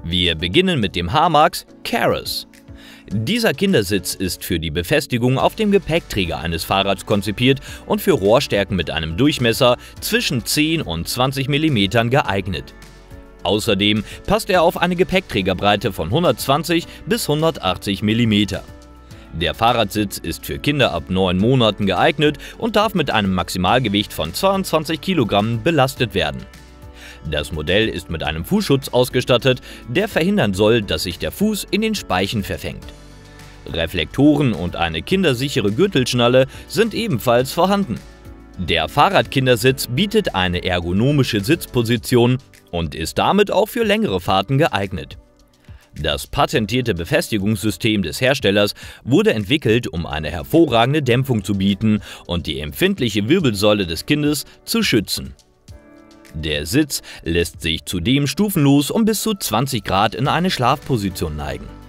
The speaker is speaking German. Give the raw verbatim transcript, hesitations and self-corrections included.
Wir beginnen mit dem Haarmax Keros. Dieser Kindersitz ist für die Befestigung auf dem Gepäckträger eines Fahrrads konzipiert und für Rohrstärken mit einem Durchmesser zwischen zehn und zwanzig Millimeter geeignet. Außerdem passt er auf eine Gepäckträgerbreite von hundertzwanzig bis hundertachtzig Millimeter. Der Fahrradsitz ist für Kinder ab neun Monaten geeignet und darf mit einem Maximalgewicht von zweiundzwanzig Kilogramm belastet werden. Das Modell ist mit einem Fußschutz ausgestattet, der verhindern soll, dass sich der Fuß in den Speichen verfängt. Reflektoren und eine kindersichere Gürtelschnalle sind ebenfalls vorhanden. Der Fahrradkindersitz bietet eine ergonomische Sitzposition und ist damit auch für längere Fahrten geeignet. Das patentierte Befestigungssystem des Herstellers wurde entwickelt, um eine hervorragende Dämpfung zu bieten und die empfindliche Wirbelsäule des Kindes zu schützen. Der Sitz lässt sich zudem stufenlos um bis zu zwanzig Grad in eine Schlafposition neigen.